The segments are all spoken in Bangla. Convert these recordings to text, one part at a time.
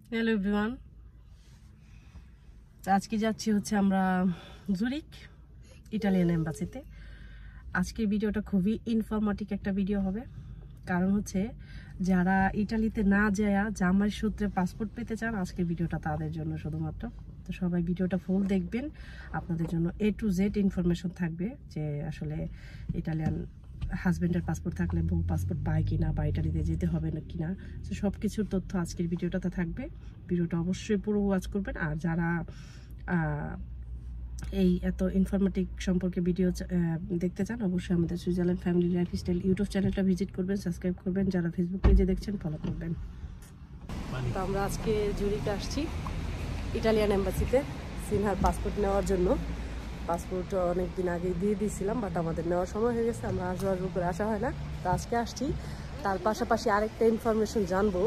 হ্যালো এভরিওয়ান, আজকে যাচ্ছি হচ্ছে আমরা জুরিক ইটালিয়ান এম্বাসিতে। আজকের ভিডিওটা খুবই ইনফরমেটিভ একটা ভিডিও হবে, কারণ হচ্ছে যারা ইটালিতে না যায় জামাই সূত্রে পাসপোর্ট পেতে চান, আজকের ভিডিওটা তাদের জন্য শুধুমাত্র। তো সবাই ভিডিওটা ফুল দেখবেন, আপনাদের জন্য A to Z ইনফরমেশন থাকবে যে আসলে ইটালিয়ান হাজব্যান্ডের পাসপোর্ট থাকলে বউ পাসপোর্ট পায় কিনা বা ইটালিতে যেতে হবে না কিনা, তো সব কিছুর তথ্য আজকের ভিডিওটাতে থাকবে। ভিডিওটা অবশ্যই পুরো ওয়াচ করবেন। আর যারা এই এত ইনফরমেটিভ সম্পর্কে ভিডিও দেখতে চান, অবশ্যই আমাদের সুইজারল্যান্ড ফ্যামিলি লাইফস্টাইল ইউটিউব চ্যানেলটা ভিজিট করবেন, সাবস্ক্রাইব করবেন। যারা ফেসবুক পেজে দেখছেন ফলো করবেন। তো আমরা আজকে জুরিকে আসছি ইটালিয়ান এম্বাসিতে সিনহার পাসপোর্ট নেওয়ার জন্য। পাসপোর্ট অনেক দিন আগেই দিয়ে দিয়েছিলাম, বাট আমাদের নেওয়ার সময় হয়ে গেছে, আমরা আসবার উপরে আসা হয় না। তো আজকে আসছি, তার পাশাপাশি আরেকটা ইনফরমেশন জানবো।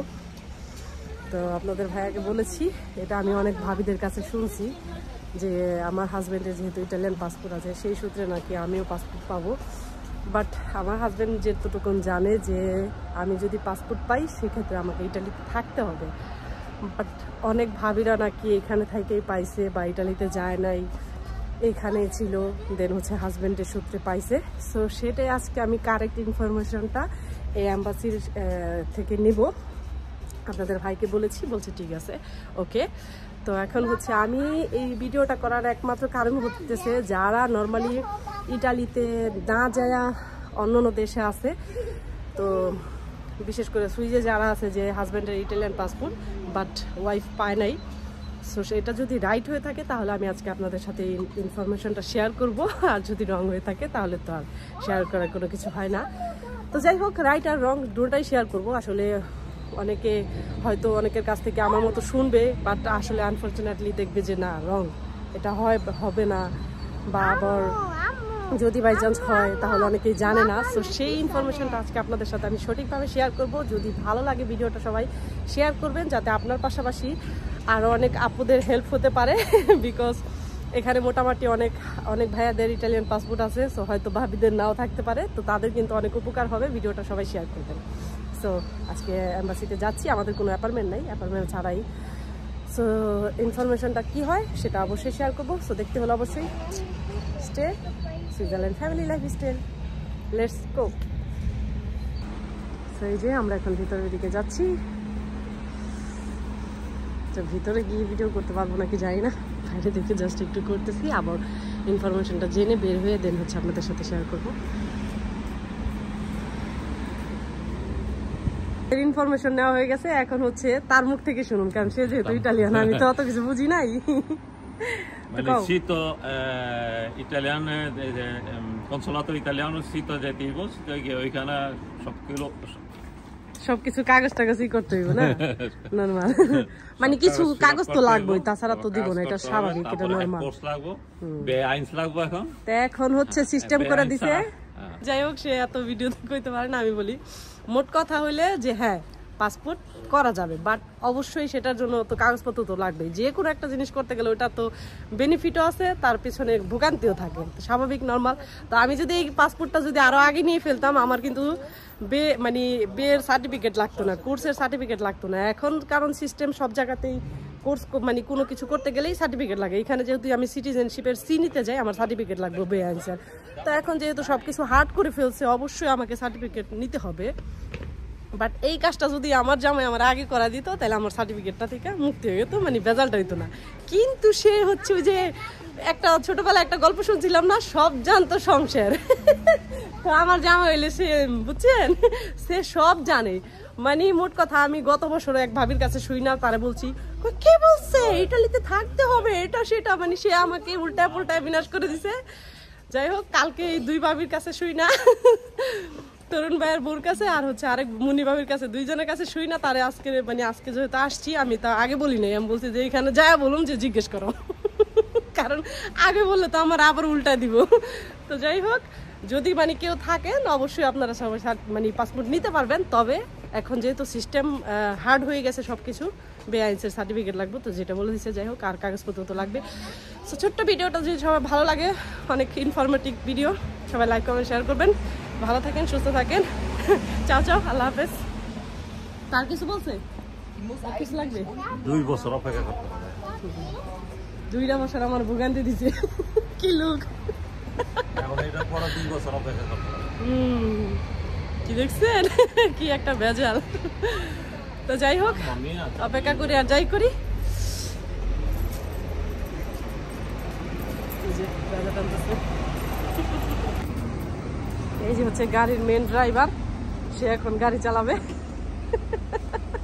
তো আপনাদের ভাইয়াকে বলেছি, এটা আমি অনেক ভাবিদের কাছে শুনছি যে আমার হাজব্যান্ডের যেহেতু ইটালিয়ান পাসপোর্ট আছে, সেই সূত্রে নাকি আমিও পাসপোর্ট পাবো। বাট আমার হাজব্যান্ড যেটুকুন জানে যে আমি যদি পাসপোর্ট পাই সেক্ষেত্রে আমাকে ইটালিতে থাকতে হবে। বাট অনেক ভাবিরা নাকি এখানে থেকেই পাইছে বা ইটালিতে যায় নাই, এইখানেই ছিল, দেন হচ্ছে হাজব্যান্ডের সূত্রে পাইছে। সো সেটাই আজকে আমি কারেক্ট ইনফরমেশনটা এই অ্যাম্বাসির থেকে নিব। আপনাদের ভাইকে বলছে ঠিক আছে, ওকে। তো এখন হচ্ছে আমি এই ভিডিওটা করার একমাত্র কারণ হতেছে যারা নর্মালি ইটালিতে না যায় অন্য দেশে আছে, তো বিশেষ করে সুইজে যারা আছে যে হাজব্যান্ডের ইটালিয়ান পাসপোর্ট বাট ওয়াইফ পায় নাই। সো সেটা যদি রাইট হয়ে থাকে তাহলে আমি আজকে আপনাদের সাথে এই ইনফরমেশনটা শেয়ার করব, আর যদি রং হয়ে থাকে তাহলে তো আর শেয়ার করার কোনো কিছু হয় না। তো যাই হোক, রাইট আর রং দুটোটাই শেয়ার করব। আসলে অনেকে হয়তো অনেকের কাছ থেকে আমার মতো শুনবে, বাট আসলে আনফর্চুনেটলি দেখবে যে না, রং এটা হবে না, বা আবার যদি বাই চান্স হয় তাহলে অনেকেই জানে না। সো সেই ইনফরমেশনটা আজকে আপনাদের সাথে আমি সঠিকভাবে শেয়ার করব। যদি ভালো লাগে ভিডিওটা সবাই শেয়ার করবেন, যাতে আপনার পাশাপাশি আরও অনেক আপুদের হেল্প হতে পারে। বিকজ এখানে মোটামুটি অনেক ভাইয়াদের ইটালিয়ান পাসপোর্ট আছে, সো হয়তো ভাবিদের নাও থাকতে পারে, তো তাদের কিন্তু অনেক উপকার হবে। ভিডিওটা সবাই শেয়ার করবেন। সো আজকে অ্যাম্বাসিতে যাচ্ছি, আমাদের কোনো অ্যাপার্টমেন্ট নেই, অ্যাপার্টমেন্ট ছাড়াই। সো ইনফরমেশনটা কী হয় সেটা অবশ্যই শেয়ার করবো। সো দেখতে হলে অবশ্যই stay Switzerland family lifestyle, let's go. So এই যে আমরা এখন ভিতরের দিকে যাচ্ছি। তো ভিতরে গিয়ে ভিডিও করতে পারবো নাকি জানি না, বাইরে দেখে জাস্ট একটু করতেছি, আবার ইনফরমেশনটা জেনে বের হয়ে দেন হচ্ছে আপনাদের সাথে শেয়ার করবো। ইনফরমেশন নেওয়া হয়ে গেছে, এখন হচ্ছে তার মুখ থেকে শুনুন, কারণ সে যেহেতু ইটালিয়ান, আমি তো অত কিছু বুঝি নাই। Sito italiano, consolato italiano, sito de Tivos, ওইখানে সবকিছু কাগজ টাগজই করতে হইব না, নরমাল। মানে কিছু কাগজ তো লাগবেই, তাছাড়া তো দিব না, এটা স্বাভাবিক, এটা নরমাল। এখন হচ্ছে সিস্টেম করে দিছে। যাই হোক, সে এত ভিডিও কইতে পারে না, আমি বলি মোট কথা হইলে যে হ্যাঁ পাসপোর্ট করা যাবে, বাট অবশ্যই সেটার জন্য তো কাগজপত্র তো লাগবেই। যে কোনো একটা জিনিস করতে গেলে ওটা তো বেনিফিটও আছে, তার পিছনে ভোগান্তিও থাকে, স্বাভাবিক নর্মাল। তো আমি যদি এই পাসপোর্টটা যদি আরও আগে নিয়ে ফেলতাম, আমার কিন্তু বিয়ের সার্টিফিকেট লাগতো না, কোর্সের সার্টিফিকেট লাগতো না। এখন কারণ সিস্টেম সব জায়গাতেই কোর্স মানে কোনো কিছু করতে গেলেই সার্টিফিকেট লাগে। এখানে যেহেতু আমি সিটিজেনশিপের সি নিতে যাই, আমার সার্টিফিকেট লাগবে বে আনসার। তো এখন যেহেতু সব কিছু হার্ড করে ফেলছে, অবশ্যই আমাকে সার্টিফিকেট নিতে হবে। বাট এই কাজটা যদি আমার জামাই আমার আগে করা দিত, তাহলে আমার সার্টিফিকেটটা থেকে মুক্তি হয়ে যেত, মানে রেজাল্ট হইতো না। কিন্তু সে হচ্ছে ওই যে একটা ছোটবেলায় একটা গল্প শুনছিলাম না, সব জানতো সংসার। তো আমার জামাই হইলে সে, বুঝছেন, সে সব জানে। মানে মোট কথা, আমি গত বছর এক ভাবির কাছে শুই না, তারা বলছি কে বলছে ইটালিতে থাকতে হবে, এটা সেটা, মানে সে আমাকে উল্টায় পুল্টায় বিনাশ করে দিছে। যাই হোক, কালকে এই দুই ভাবির কাছে শুই না, তরুণ ভাইয়ের বোর কাছে আর হচ্ছে আরেক মুনি ভাবির কাছে, দুইজনের কাছে শুই না। তারে আজকে যেহেতু আসছি, আমি তা আগে বলি নাই, আমি বলছি যে এখানে যায় বলুন যে জিজ্ঞেস করো, কারণ আগে বললে তো আমার আবার উল্টা দিব। তো যাই হোক, যদি মানে কেউ থাকেন অবশ্যই আপনারা সবাই মানে পাসপোর্ট নিতে পারবেন। তবে এখন যেহেতু সিস্টেম হার্ড হয়ে গেছে, সব কিছু বেআইনসের সার্টিফিকেট লাগবে, তো যেটা বলে দিচ্ছে। যাই হোক, আর কাগজপত্র তো লাগবে। সো ছোট্ট ভিডিওটা যদি সবাই ভালো লাগে, অনেক ইনফরমেটিভ ভিডিও, সবাই লাইক কমেন্ট শেয়ার করবেন। ভালো থাকেন, সুস্থ থাকেন। চাও আল্লাহ হাফেজ। তার কিছু বলছে আর কিছু লাগবে? 2 বছর অপেক্ষা করতে হবে। 2টা বছর আমার ভোগান্তি দিছে। কি লোক! এখন এটা পরে 2 বছর অপেক্ষা করতে হবে। কি দেখছেন? কি একটা ভেজাল। তো যাই হোক, অপেক্ষা করি আর যাই করি। এই যে হচ্ছে গাড়ির মেন ড্রাইভার, সে এখন গাড়ি চালাবে।